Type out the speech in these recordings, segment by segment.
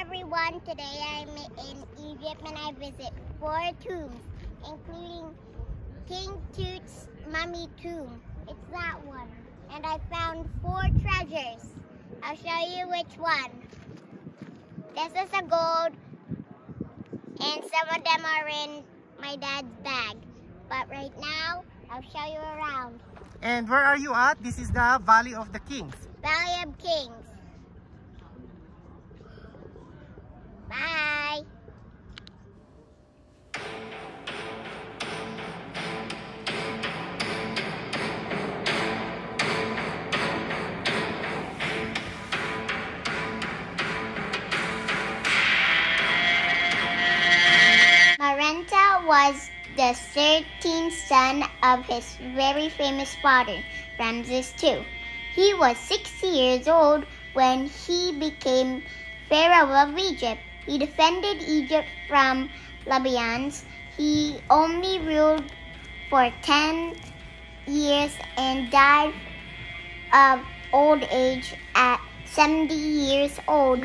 everyone, today I'm in Egypt and I visit 4 tombs, including King Tut's mummy tomb. It's that one. And I found 4 treasures. I'll show you which one. This is a gold, and some of them are in my dad's bag. But right now, I'll show you around. And where are you at? This is the Valley of the Kings. Valley of Kings. Bye. Marenta was the 13th son of his very famous father, Ramses II. He was 60 years old when he became pharaoh of Egypt. He defended Egypt from Libyans. He only ruled for 10 years and died of old age at 70 years old.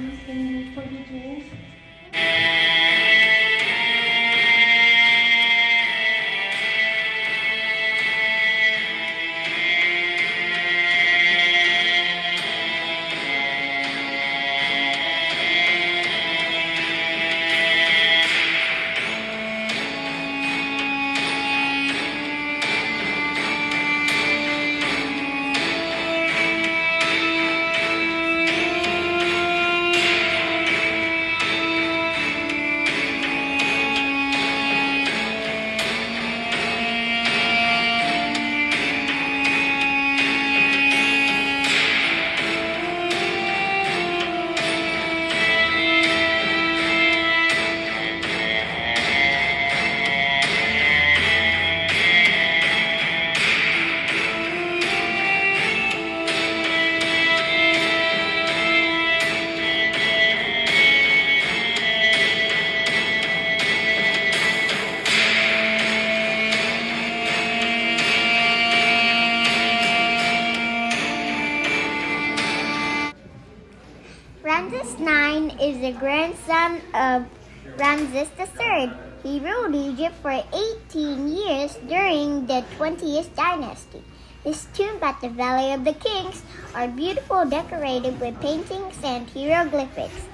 Ramses IX is the grandson of Ramses III. He ruled Egypt for 18 years during the 20th dynasty. His tomb at the Valley of the Kings are beautiful, decorated with paintings and hieroglyphics.